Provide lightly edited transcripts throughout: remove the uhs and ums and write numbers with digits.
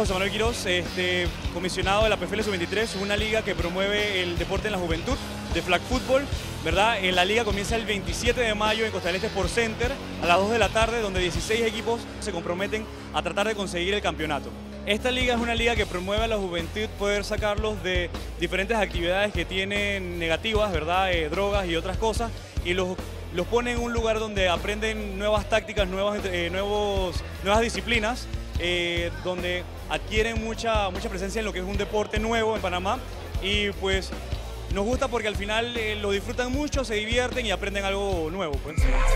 José Manuel Quiroz, comisionado de la PFL Sub-23, una liga que promueve el deporte en la juventud de flag football, ¿verdad? La liga comienza el 27 de mayo en Costa del Este Sports Center a las 2 de la tarde, donde 16 equipos se comprometen a tratar de conseguir el campeonato. Esta liga es una liga que promueve a la juventud poder sacarlos de diferentes actividades que tienen negativas, ¿verdad? Drogas y otras cosas, y los pone en un lugar donde aprenden nuevas tácticas, nuevas disciplinas, donde adquieren mucha presencia en lo que es un deporte nuevo en Panamá, y pues nos gusta porque al final lo disfrutan mucho, se divierten y aprenden algo nuevo, pues.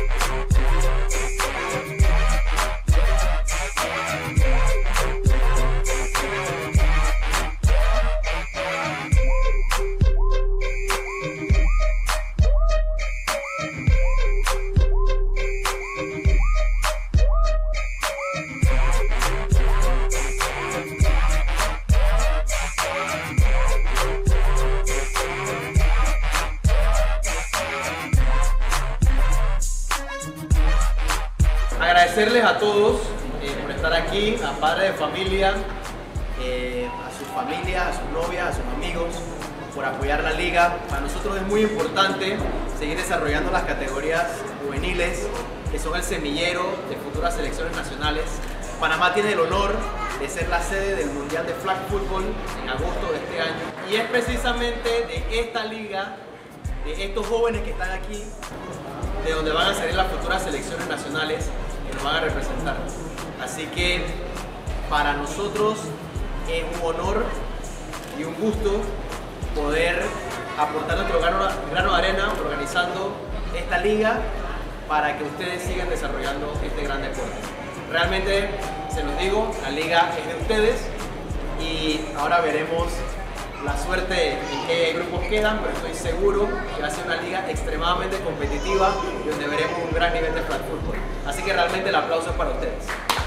Agradecerles a todos por estar aquí, a padres de familia, a sus familias, a sus novias, a sus amigos, por apoyar la liga. Para nosotros es muy importante seguir desarrollando las categorías juveniles, que son el semillero de futuras selecciones nacionales. Panamá tiene el honor de ser la sede del Mundial de Flag Football en agosto de este año. Y es precisamente de esta liga, de estos jóvenes que están aquí, de donde van a salir las futuras selecciones nacionales que nos van a representar. Así que para nosotros es un honor y un gusto poder aportar nuestro grano de arena organizando esta liga para que ustedes sigan desarrollando este gran deporte. Realmente, se los digo, la liga es de ustedes y ahora veremos la suerte en qué grupos quedan, pero estoy seguro que va a ser una liga extremadamente competitiva y donde veremos un gran nivel de flag football. Así que realmente el aplauso es para ustedes.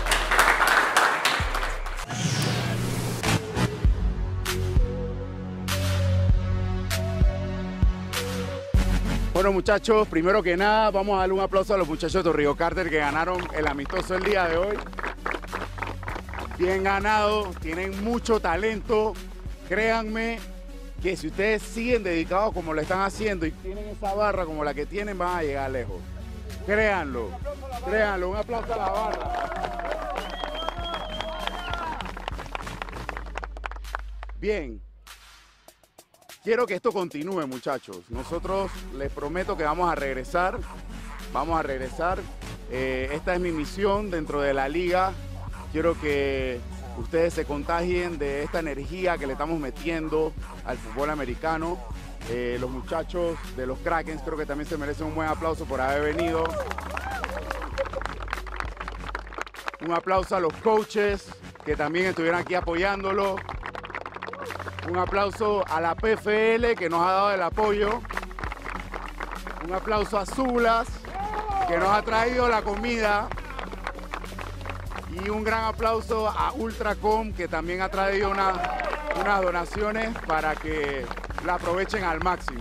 Bueno, muchachos, primero que nada vamos a darle un aplauso a los muchachos de Torrijos Carter que ganaron el amistoso el día de hoy. Bien ganado, tienen mucho talento. Créanme que si ustedes siguen dedicados como lo están haciendo y tienen esa barra como la que tienen, van a llegar lejos. Créanlo, créanlo. Un aplauso a la barra. Bien. Quiero que esto continúe, muchachos. Nosotros les prometo que vamos a regresar. Vamos a regresar. Esta es mi misión dentro de la liga. Quiero que ustedes se contagien de esta energía que le estamos metiendo al fútbol americano. Los muchachos de los Krakens creo que también se merecen un buen aplauso por haber venido. Un aplauso a los coaches que también estuvieron aquí apoyándolo. Un aplauso a la PFL que nos ha dado el apoyo. Un aplauso a Zulas que nos ha traído la comida. Y un gran aplauso a Ultracom que también ha traído unas donaciones para que la aprovechen al máximo.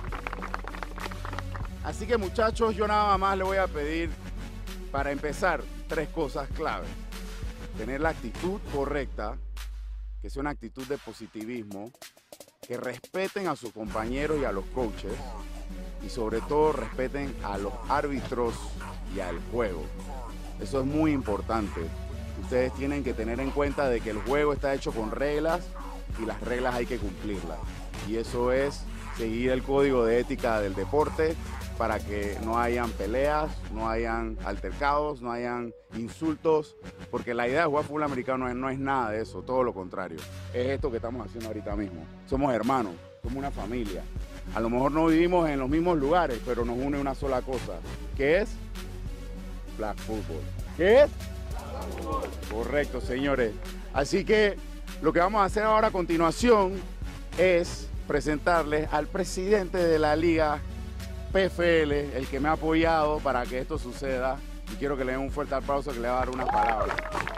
Así que, muchachos, yo nada más les voy a pedir para empezar 3 cosas clave. Tener la actitud correcta, que sea una actitud de positivismo, que respeten a sus compañeros y a los coaches y sobre todo respeten a los árbitros y al juego. Eso es muy importante. Ustedes tienen que tener en cuenta de que el juego está hecho con reglas y las reglas hay que cumplirlas. Y eso es seguir el código de ética del deporte para que no hayan peleas, no hayan altercados, no hayan insultos, porque la idea de jugar fútbol americano no es nada de eso, todo lo contrario. Es esto que estamos haciendo ahorita mismo. Somos hermanos, somos una familia. A lo mejor no vivimos en los mismos lugares, pero nos une una sola cosa, que es flag football. ¿Qué es? Correcto, señores. Así que lo que vamos a hacer ahora a continuación es presentarles al presidente de la liga PFL, el que me ha apoyado para que esto suceda. Y quiero que le den un fuerte aplauso, que le va a dar unas palabras.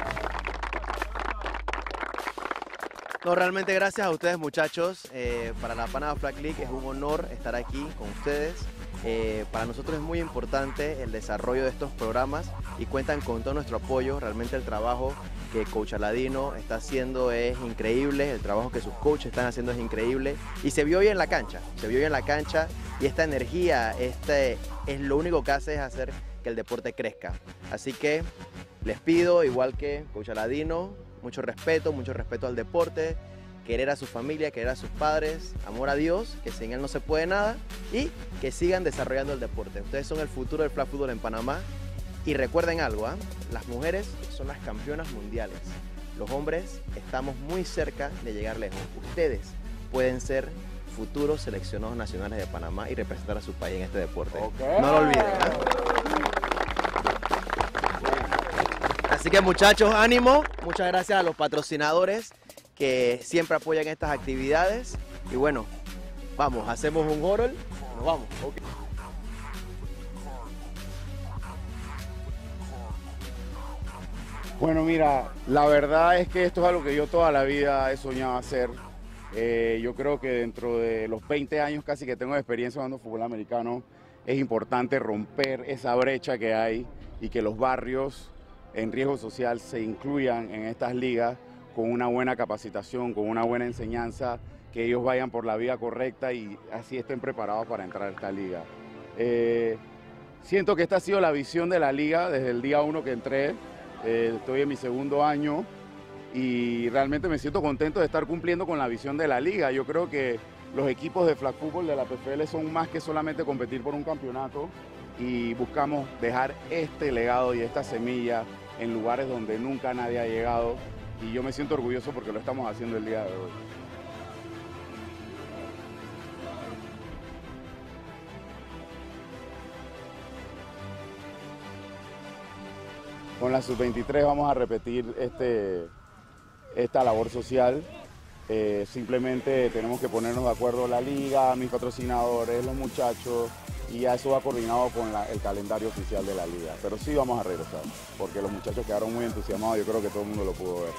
No, realmente gracias a ustedes, muchachos. Para la Panama Flag League es un honor estar aquí con ustedes. Para nosotros es muy importante el desarrollo de estos programas y cuentan con todo nuestro apoyo. Realmente el trabajo que Coach Aladino está haciendo es increíble, el trabajo que sus coaches están haciendo es increíble y se vio hoy en la cancha, y esta energía, es lo único que hace es hacer que el deporte crezca. Así que les pido, igual que Coach Aladino, mucho respeto al deporte, querer a su familia, querer a sus padres, amor a Dios, que sin Él no se puede nada y que sigan desarrollando el deporte. Ustedes son el futuro del flag fútbol en Panamá y recuerden algo, las mujeres son las campeonas mundiales. Los hombres estamos muy cerca de llegar lejos. Ustedes pueden ser futuros seleccionados nacionales de Panamá y representar a su país en este deporte. Okay. No lo olviden. Así que muchachos, ánimo. Muchas gracias a los patrocinadores que siempre apoyan estas actividades. Y bueno, vamos, hacemos un huddle. Nos vamos. Okay. Bueno, mira, la verdad es que esto es algo que yo toda la vida he soñado hacer. Yo creo que dentro de los 20 años casi que tengo de experiencia jugando fútbol americano, es importante romper esa brecha que hay y que los barrios en riesgo social se incluyan en estas ligas con una buena capacitación, con una buena enseñanza, que ellos vayan por la vía correcta y así estén preparados para entrar a esta liga. Siento que esta ha sido la visión de la liga desde el día 1 que entré. Estoy en mi segundo año y realmente me siento contento de estar cumpliendo con la visión de la liga. Yo creo que los equipos de flag fútbol de la PFL son más que solamente competir por un campeonato y buscamos dejar este legado y esta semilla en lugares donde nunca nadie ha llegado y yo me siento orgulloso porque lo estamos haciendo el día de hoy. Con la sub-23 vamos a repetir esta labor social. Simplemente tenemos que ponernos de acuerdo la liga, mis patrocinadores, los muchachos, y ya eso va coordinado con el calendario oficial de la liga. Pero sí vamos a regresar, porque los muchachos quedaron muy entusiasmados, yo creo que todo el mundo lo pudo ver.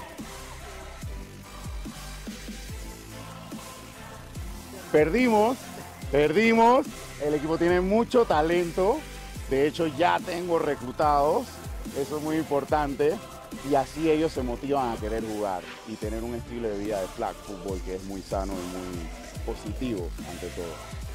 Perdimos, el equipo tiene mucho talento, de hecho ya tengo reclutados. Eso es muy importante y así ellos se motivan a querer jugar y tener un estilo de vida de flag fútbol que es muy sano y muy positivo ante todo.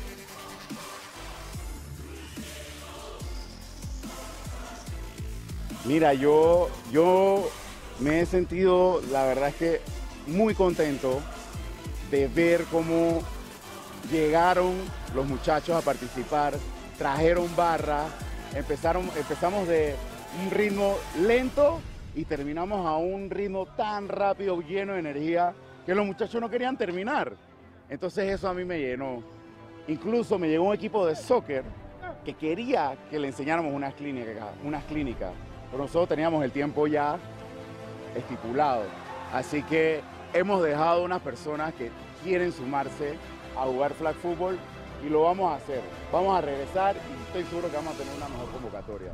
Mira, yo me he sentido, la verdad es que muy contento de ver cómo llegaron los muchachos a participar, trajeron barra, empezamos de un ritmo lento y terminamos a un ritmo tan rápido, lleno de energía, que los muchachos no querían terminar. Entonces eso a mí me llenó. Incluso me llegó un equipo de soccer que quería que le enseñáramos unas clínicas, pero nosotros teníamos el tiempo ya estipulado. Así que hemos dejado unas personas que quieren sumarse a jugar flag fútbol y lo vamos a hacer. Vamos a regresar y estoy seguro que vamos a tener una mejor convocatoria.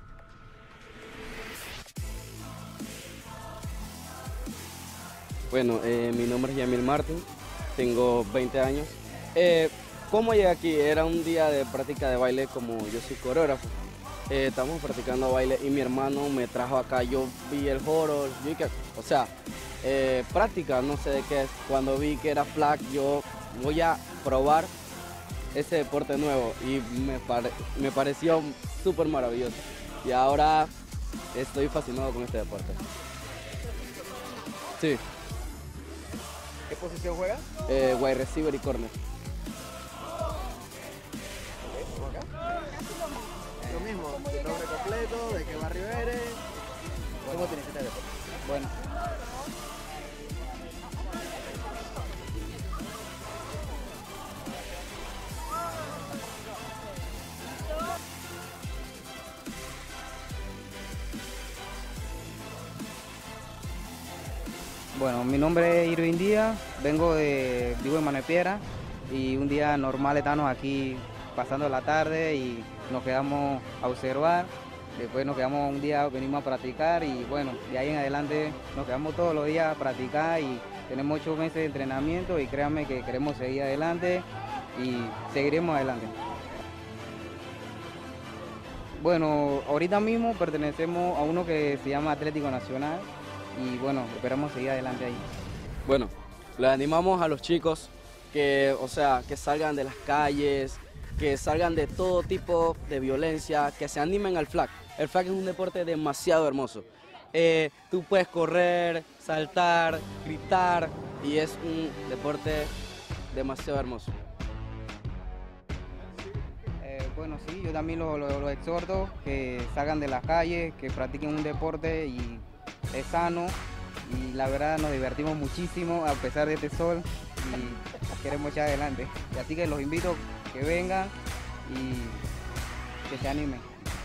Bueno, mi nombre es Yamil Martin, tengo 20 años. ¿Cómo llegué aquí? Era un día de práctica de baile, como yo soy coreógrafo. Estamos practicando baile y mi hermano me trajo acá, yo vi el horror, práctica, no sé de qué es. Cuando vi que era flag, yo voy a probar ese deporte nuevo y me pareció súper maravilloso. Y ahora estoy fascinado con este deporte. Sí. ¿Qué posición juegas? Wide receiver y corner. Lo mismo, tu nombre completo, de qué barrio eres, ¿cómo tienes este deporte? Bueno. Bueno, mi nombre es Irving Díaz, vivo en Manuel Piedra y un día normal estamos aquí pasando la tarde y nos quedamos a observar, después nos quedamos un día, venimos a practicar y bueno, de ahí en adelante nos quedamos todos los días a practicar y tenemos 8 meses de entrenamiento y créanme que queremos seguir adelante y seguiremos adelante. Bueno, ahorita mismo pertenecemos a uno que se llama Atlético Nacional y bueno, esperamos seguir adelante ahí. Bueno, le animamos a los chicos que, o sea, que salgan de las calles, que salgan de todo tipo de violencia, que se animen al flag. El flag es un deporte demasiado hermoso. Tú puedes correr, saltar, gritar y es un deporte demasiado hermoso. Bueno, sí, yo también lo exhorto, que salgan de las calles, que practiquen un deporte y es sano y la verdad nos divertimos muchísimo a pesar de este sol y queremos echar adelante. Y así que los invito a que vengan y que se animen.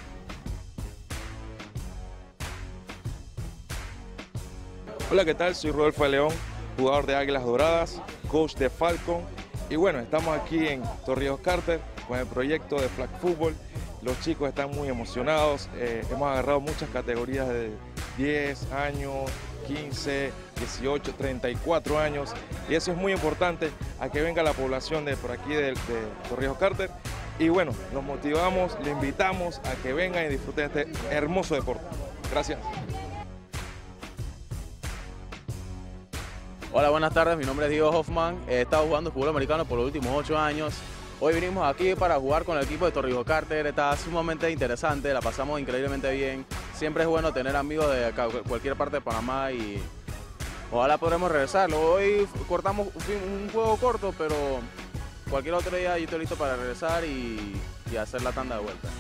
Hola, ¿qué tal? Soy Rodolfo de León, jugador de Águilas Doradas, coach de Falcon. Y bueno, estamos aquí en Torrijos Carter con el proyecto de Flag Football. Los chicos están muy emocionados. Hemos agarrado muchas categorías de 10 años, 15, 18, 34 años. Y eso es muy importante a que venga la población de por aquí de Torrijos Carter. Y bueno, los motivamos, les invitamos a que vengan y disfruten de este hermoso deporte. Gracias. Hola, buenas tardes, mi nombre es Diego Hoffman, he estado jugando fútbol americano por los últimos 8 años. Hoy vinimos aquí para jugar con el equipo de Torrijos Carter, está sumamente interesante, la pasamos increíblemente bien. Siempre es bueno tener amigos de cualquier parte de Panamá y ojalá podremos regresarlo. Hoy cortamos un juego corto, pero cualquier otro día yo estoy listo para regresar y hacer la tanda de vuelta.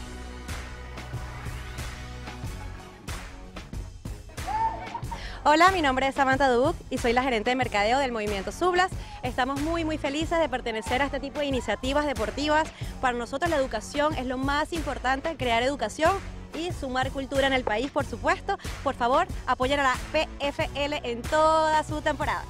Hola, mi nombre es Samantha Dubuc y soy la gerente de mercadeo del movimiento Sublas. Estamos muy felices de pertenecer a este tipo de iniciativas deportivas. Para nosotros la educación es lo más importante, crear educación y sumar cultura en el país, por supuesto. Por favor, apoyen a la PFL en toda su temporada.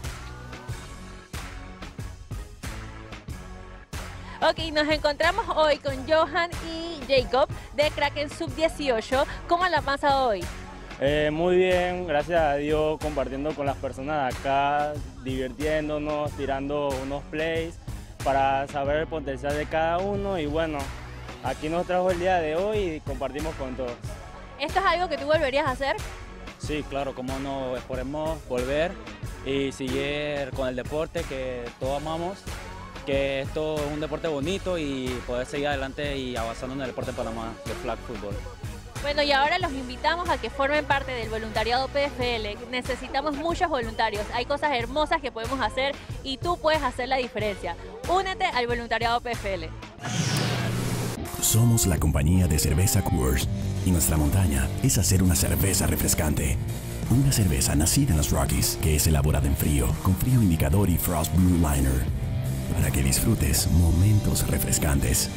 Ok, nos encontramos hoy con Johan y Jacob de Kraken Sub-18. ¿Cómo la han pasado hoy? Muy bien, gracias a Dios, compartiendo con las personas de acá, divirtiéndonos, tirando unos plays para saber el potencial de cada uno y bueno, aquí nos trajo el día de hoy y compartimos con todos. ¿Esto es algo que tú volverías a hacer? Sí, claro, cómo no, esperemos volver y seguir con el deporte que todos amamos, que esto es un deporte bonito y poder seguir adelante y avanzando en el deporte de Panamá, de flag football. Bueno, y ahora los invitamos a que formen parte del voluntariado PFL. Necesitamos muchos voluntarios, hay cosas hermosas que podemos hacer y tú puedes hacer la diferencia. Únete al voluntariado PFL. Somos la compañía de cerveza Coors y nuestra montaña es hacer una cerveza refrescante. Una cerveza nacida en los Rockies que es elaborada en frío, con frío indicador y Frost Blue Liner, para que disfrutes momentos refrescantes.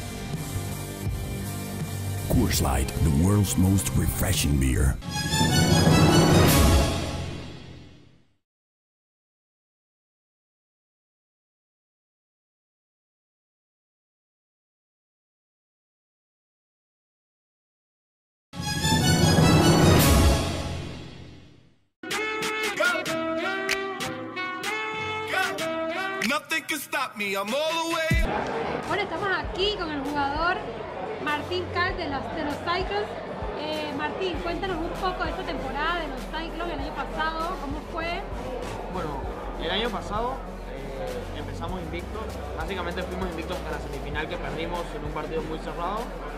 Coors Light, the world's most refreshing beer. Nothing can stop me, I'm all the way. Bueno, estamos aquí con el jugador Martín Cal de los Cyclones. Martín, cuéntanos un poco de esta temporada de los Cyclones el año pasado, ¿cómo fue? Bueno, el año pasado empezamos invictos, básicamente fuimos invictos hasta la semifinal que perdimos en un partido muy cerrado.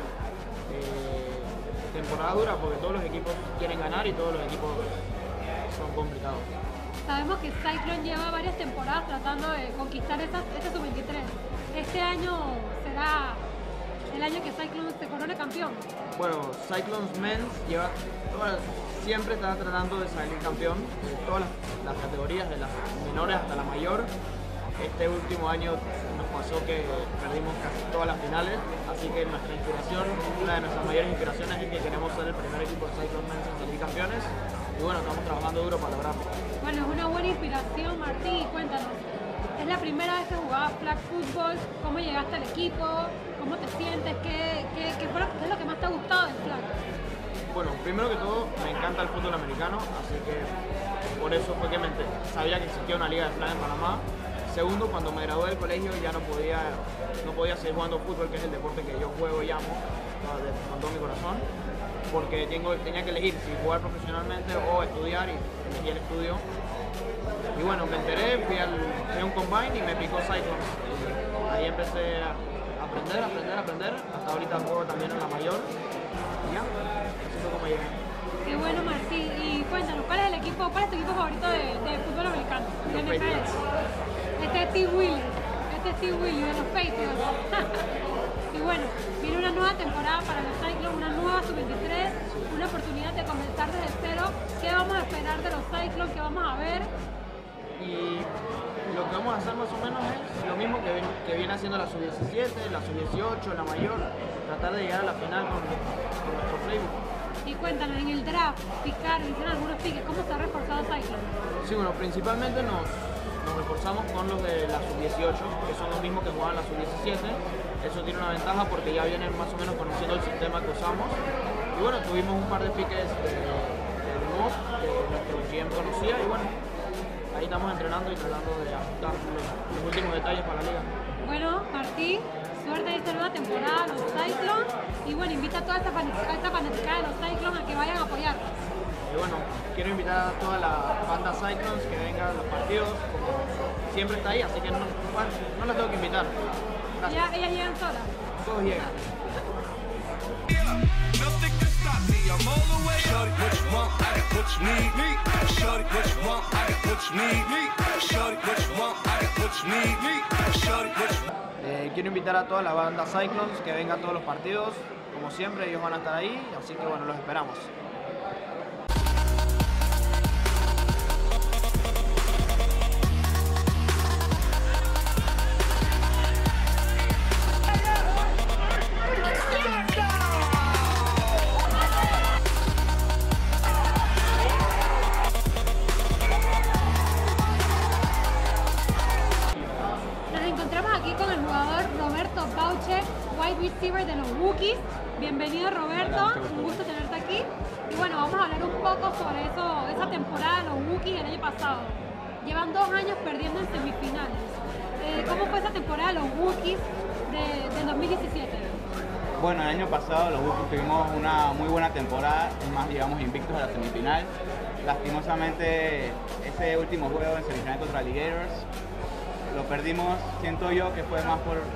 Temporada dura porque todos los equipos quieren ganar y todos los equipos son complicados. Sabemos que Cyclone lleva varias temporadas tratando de conquistar este sub-23. Este año será el año que Cyclone se corone campeón. Bueno, Cyclones Men's siempre está tratando de salir campeón de todas las categorías, de las menores hasta la mayor. Este último año nos pasó que perdimos casi todas las finales, así que nuestra inspiración, una de nuestras mayores inspiraciones es que queremos ser el primer equipo de Cyclones Men's en salir campeones. Y bueno, estamos trabajando duro para lograrlo. Bueno, es una buena inspiración, Martín, y cuéntanos. Es la primera vez que jugabas flag football, ¿cómo llegaste al equipo? ¿Cómo te sientes? ¿Qué es lo que más te ha gustado del flag? Bueno, primero que todo, me encanta el fútbol americano, así que por eso fue que sabía que existía una liga de flag en Panamá. Segundo, cuando me gradué del colegio ya no podía seguir jugando fútbol, que es el deporte que yo juego y amo con todo mi corazón, porque tenía que elegir si jugar profesionalmente o estudiar, y elegí el estudio. Y bueno, me enteré, fui a un combine y me picó Cyclones. Ahí empecé a aprender. Hasta ahorita juego también en la mayor. Y ya, así fue como llegué. Qué bueno, Martí. Y cuéntanos, ¿cuál es tu equipo favorito de fútbol americano? Los Patriots. Este es Steve Willis de los Patriots. Y bueno, viene una nueva temporada para los Cyclones, una nueva sub-23, una oportunidad de comenzar desde cero. ¿Qué vamos a esperar de los Cyclones? ¿Qué vamos a ver? Y lo que vamos a hacer más o menos es lo mismo que viene haciendo la sub-17, la sub-18, la mayor, tratar de llegar a la final con nuestro playbook. Y cuéntanos, en el draft, hicieron algunos piques, ¿cómo se ha reforzado Cyclones? Sí, bueno, principalmente nos reforzamos con los de la sub-18, que son los mismos que jugaban la sub-17. Eso tiene una ventaja porque ya vienen más o menos conociendo el sistema que usamos. Y bueno, tuvimos un par de piques de nuevo que nuestro GM conocía y bueno, ahí estamos entrenando y tratando de ajustar los últimos detalles para la liga. Bueno, Martí, suerte de esta nueva temporada a los Cyclones y bueno, invita a toda esta fanaticada de los Cyclones a que vayan a apoyar. Y bueno, quiero invitar a toda la banda Cyclones que vengan a los partidos, como siempre está ahí, así que no las tengo que invitar. Ellas llegan solas. Todos llegan. Nothing can stop me, I'm all the way up. Shorty, what you want, I got what you need. Shorty, what you want, I got what you need. Shorty, what you want, I got what you need. Shorty, what you want. Quiero invitar a toda la banda Cyclones que venga a todos los partidos. Como siempre, ellos van a estar ahí, así que bueno, los esperamos. Wide receiver de los Wookiees. Bienvenido, Roberto, un gusto tenerte aquí. Y bueno, vamos a hablar un poco sobre esa temporada de los Wookiees el año pasado. Llevan 2 años perdiendo en semifinales. ¿Cómo fue esa temporada de los Wookiees de 2017? Bueno, el año pasado los Wookiees tuvimos una muy buena temporada, es más, llegamos invictos a la semifinal. Lastimosamente, ese último juego en semifinal contra Alligators lo perdimos, siento yo que fue más por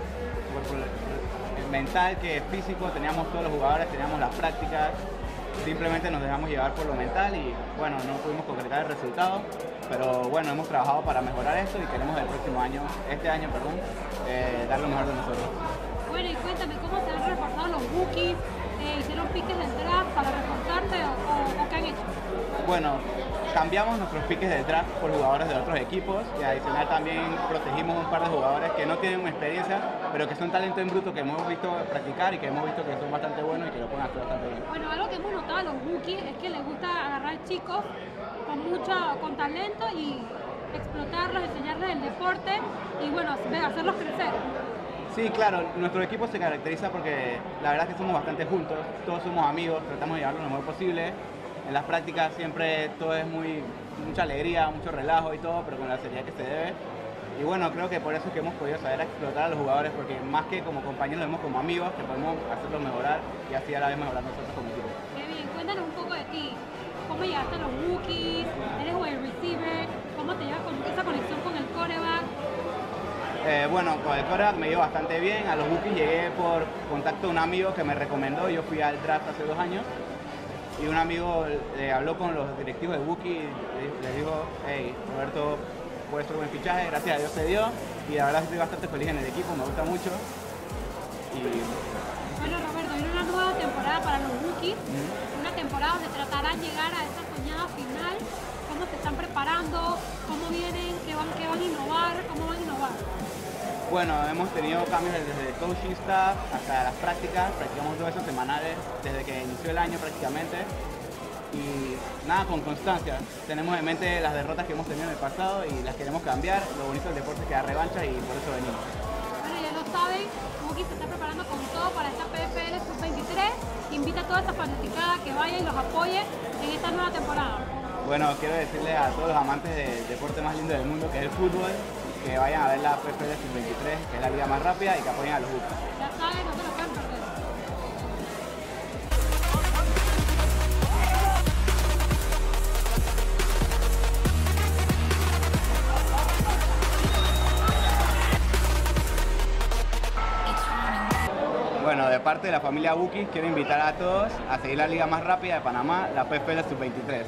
mental que físico. Teníamos todos los jugadores, teníamos las prácticas, simplemente nos dejamos llevar por lo mental y bueno, no pudimos concretar el resultado, pero bueno, hemos trabajado para mejorar esto y queremos este año, dar lo mejor de nosotros. Bueno, y cuéntame, ¿cómo se han reforzado los Wookiees? ¿Hicieron piques del draft para reforzarse o qué han hecho? Bueno, cambiamos nuestros piques del draft por jugadores de otros equipos y adicional también protegimos un par de jugadores que no tienen experiencia, pero que son talento en bruto que hemos visto practicar y que hemos visto que son bastante buenos y que lo pueden hacer bastante bien. Bueno, algo que hemos notado a los Wookiees es que les gusta agarrar chicos con talento y explotarlos, enseñarles el deporte y bueno, hacerlos crecer. Sí, claro, nuestro equipo se caracteriza porque la verdad es que somos bastante juntos, todos somos amigos, tratamos de llevarlo lo mejor posible. En las prácticas siempre todo es mucha alegría, mucho relajo y todo, pero con la seriedad que se debe. Y bueno, creo que por eso es que hemos podido saber explotar a los jugadores, porque más que como compañeros, los vemos como amigos, que podemos hacerlos mejorar y así a la vez mejorar nosotros como equipo. Qué bien, cuéntanos un poco de ti. ¿Cómo llegaste a los Wookiees? ¿Eres wide receiver? ¿Cómo te llevas con esa conexión con el quarterback? Bueno, con el quarterback me llevo bastante bien. A los Wookiees llegué por contacto de un amigo que me recomendó. Yo fui al draft hace 2 años y un amigo habló con los directivos de Wookiees y les dijo, hey, Roberto puede ser un buen fichaje, gracias a Dios se dio y la verdad estoy bastante feliz en el equipo, me gusta mucho. Bueno, Roberto, viene una nueva temporada para los Wookiees, una temporada donde tratarán de llegar a esa soñada final. ¿Cómo se están preparando? ¿Cómo vienen? ¿Qué van a innovar? ¿Cómo van a innovar? Bueno, hemos tenido cambios desde el coaching staff hasta las prácticas, practicamos 2 veces semanales desde que inició el año prácticamente y nada, con constancia. Tenemos en mente las derrotas que hemos tenido en el pasado y las queremos cambiar. Lo bonito del deporte es que da revancha y por eso venimos. Bueno, ya lo saben, Wookiees se está preparando con todo para esta PFL Sub-23. Invita a toda esta fanaticada que vaya y los apoye en esta nueva temporada. Bueno, quiero decirles a todos los amantes del deporte más lindo del mundo, que es el fútbol, que vayan a ver la PFL Sub-23, que es la liga más rápida, y que apoyen a los Wookiees. Ya saben, no se lo pueden perder. parte de la familia Bukis, quiero invitar a todos a seguir la liga más rápida de Panamá, la PFL Sub-23.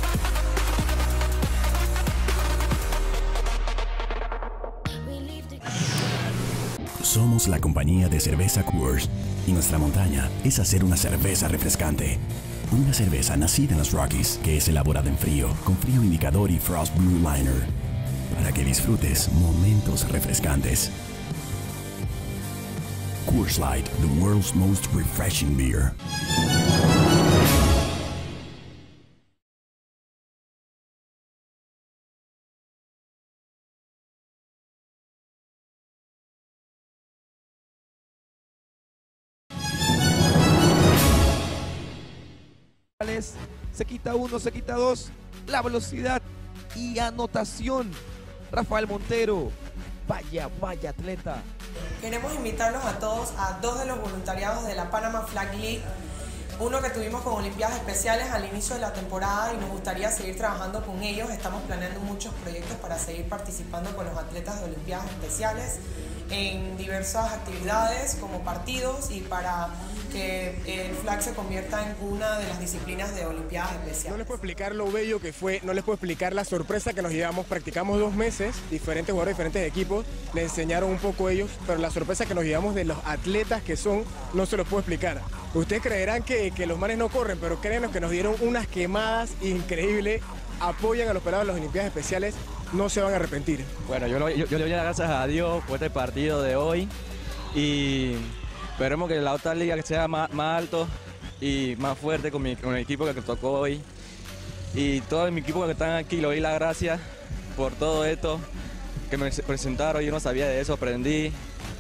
Somos la compañía de cerveza Coors y nuestra montaña es hacer una cerveza refrescante. Una cerveza nacida en los Rockies que es elaborada en frío, con frío indicador y Frost Blue Liner, para que disfrutes momentos refrescantes. Coors Light, the world's most refreshing beer. Se quita uno, se quita dos, la velocidad y anotación. Rafael Montero, vaya atleta. Queremos invitarlos a todos a dos de los voluntariados de la Panama Flag League. Uno que tuvimos con Olimpiadas Especiales al inicio de la temporada y nos gustaría seguir trabajando con ellos. Estamos planeando muchos proyectos para seguir participando con los atletas de Olimpiadas Especiales en diversas actividades como partidos y para que el flag se convierta en una de las disciplinas de Olimpiadas Especiales. No les puedo explicar lo bello que fue, no les puedo explicar la sorpresa que nos llevamos. Practicamos 2 meses, diferentes jugadores, diferentes equipos, le enseñaron un poco ellos, pero la sorpresa que nos llevamos de los atletas que son, no se los puedo explicar. Ustedes creerán que los manes no corren, pero créanos que nos dieron unas quemadas increíbles. Apoyan a los pelados de las Olimpiadas Especiales, no se van a arrepentir. Bueno, yo le doy las gracias a Dios por este partido de hoy y esperemos que la otra liga que sea más alto y más fuerte con el equipo que tocó hoy. Y todo mi equipo que están aquí, le doy las gracias por todo esto que me presentaron. Yo no sabía de eso, aprendí.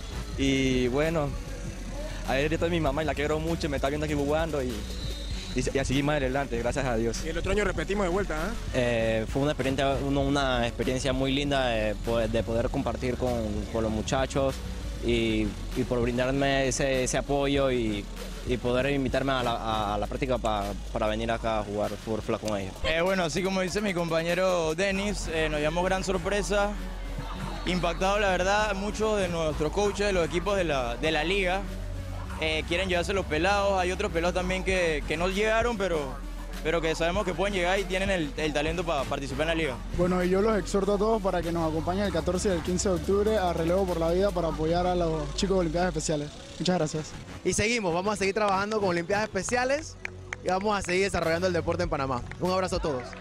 Y bueno, ayer estoy mi mamá y la quiero mucho, me está viendo aquí jugando y a seguir más adelante, gracias a Dios. Y el otro año repetimos de vuelta, ¿eh? Fue una experiencia muy linda de poder compartir con los muchachos y por brindarme ese apoyo y poder invitarme a la práctica para venir acá a jugar fútbol flag con ellos. Bueno, así como dice mi compañero Denis, nos llamó gran sorpresa, impactado la verdad, muchos de nuestros coaches de los equipos de la liga. Quieren llevarse los pelados, hay otros pelados también que no llegaron, pero que sabemos que pueden llegar y tienen el talento para participar en la liga. Bueno, y yo los exhorto a todos para que nos acompañen el 14 y el 15 de octubre a Relevo por la Vida para apoyar a los chicos de Olimpiadas Especiales. Muchas gracias. Y seguimos, vamos a seguir trabajando con Olimpiadas Especiales y vamos a seguir desarrollando el deporte en Panamá. Un abrazo a todos.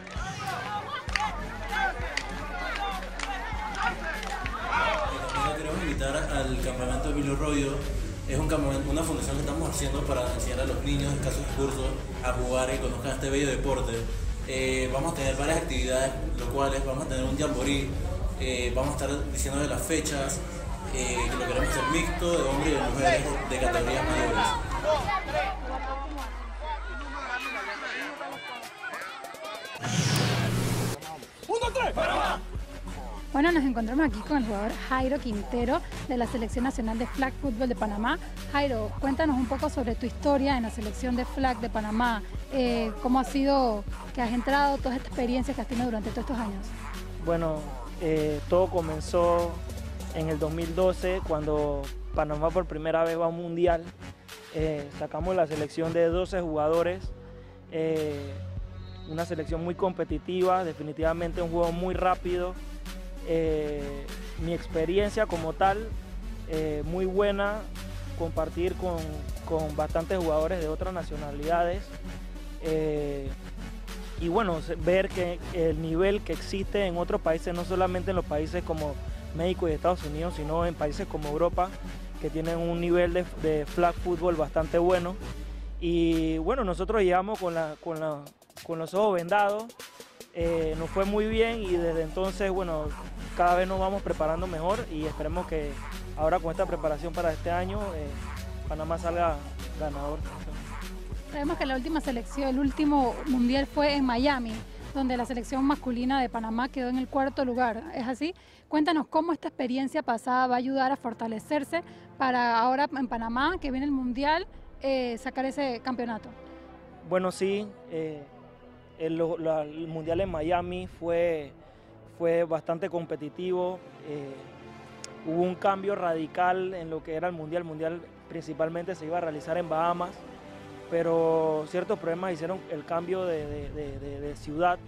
Queremos invitar al campamento de Emilio Royo. Es una fundación que estamos haciendo para enseñar a los niños de escasos recursos a jugar y conozcan este bello deporte. Vamos a tener varias actividades, lo cuales vamos a tener un jamboree, vamos a estar diciendo de las fechas, que lo queremos hacer mixto de hombres y de mujeres de categorías mayores. Bueno, nos encontramos aquí con el jugador Jairo Quintero de la Selección Nacional de Flag Fútbol de Panamá. Jairo, cuéntanos un poco sobre tu historia en la Selección de Flag de Panamá. ¿Cómo ha sido que has entrado, todas estas experiencias que has tenido durante todos estos años? Bueno, todo comenzó en el 2012 cuando Panamá por primera vez va a un mundial. Sacamos la selección de 12 jugadores, una selección muy competitiva, definitivamente un juego muy rápido. Mi experiencia como tal, muy buena, compartir con bastantes jugadores de otras nacionalidades y bueno, ver que el nivel que existe en otros países, no solamente en los países como México y Estados Unidos, sino en países como Europa, que tienen un nivel de flag fútbol bastante bueno. Y bueno, nosotros llegamos con los ojos vendados. Nos fue muy bien y desde entonces, bueno, cada vez nos vamos preparando mejor y esperemos que ahora con esta preparación para este año Panamá salga ganador. Sabemos que la última selección, el último mundial fue en Miami, donde la selección masculina de Panamá quedó en el 4º lugar. ¿Es así? Cuéntanos cómo esta experiencia pasada va a ayudar a fortalecerse para ahora en Panamá, que viene el mundial, sacar ese campeonato. Bueno, sí. El mundial en Miami fue bastante competitivo, hubo un cambio radical en lo que era el mundial. El mundial principalmente se iba a realizar en Bahamas, pero ciertos problemas hicieron el cambio de ciudad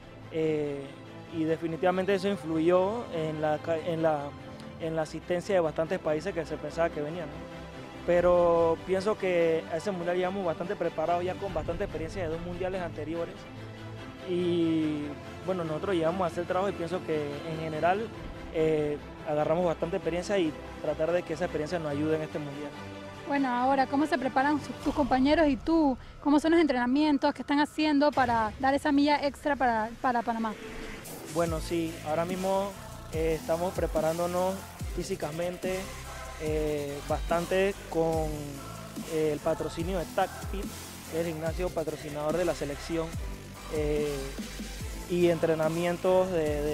y definitivamente eso influyó en la asistencia de bastantes países que se pensaba que venían, ¿no? Pero pienso que a ese mundial llegamos bastante preparados, ya con bastante experiencia de 2 mundiales anteriores. Y bueno, nosotros llegamos a hacer trabajo y pienso que en general agarramos bastante experiencia y tratar de que esa experiencia nos ayude en este mundial. Bueno, ahora, ¿cómo se preparan tus compañeros y tú? ¿Cómo son los entrenamientos que están haciendo para dar esa milla extra para Panamá? Bueno, sí, ahora mismo estamos preparándonos físicamente bastante con el patrocinio de TACFIT, que es el gimnasio patrocinador de la selección, y entrenamientos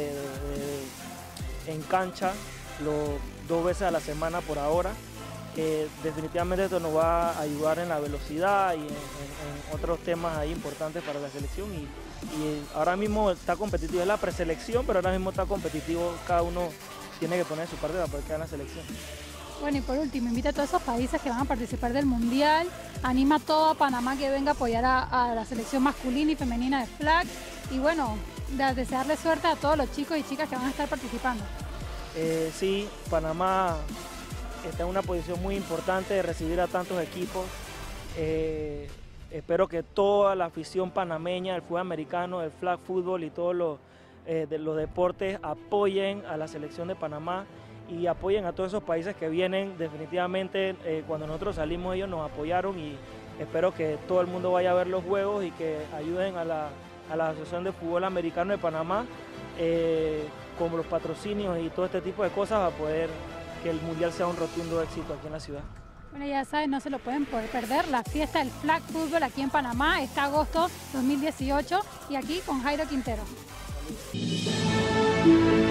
en cancha 2 veces a la semana por ahora. Definitivamente esto nos va a ayudar en la velocidad y en otros temas ahí importantes para la selección y ahora mismo está competitivo, es la preselección, pero ahora mismo está competitivo, cada uno tiene que poner su parte para poder quedar en la selección. Bueno, y por último, invita a todos esos países que van a participar del Mundial, anima a todo Panamá que venga a apoyar a la selección masculina y femenina de flag y bueno, desearle suerte a todos los chicos y chicas que van a estar participando. Sí, Panamá está en una posición muy importante de recibir a tantos equipos. Espero que toda la afición panameña, el fútbol americano, el flag fútbol y todos los deportes apoyen a la selección de Panamá y apoyen a todos esos países que vienen. Definitivamente cuando nosotros salimos ellos nos apoyaron y espero que todo el mundo vaya a ver los juegos y que ayuden a la Asociación de Fútbol Americano de Panamá con los patrocinios y todo este tipo de cosas a poder que el Mundial sea un rotundo éxito aquí en la ciudad. Bueno, ya saben, no se lo pueden perder, la fiesta del flag fútbol aquí en Panamá, este agosto 2018 y aquí con Jairo Quintero. Salud.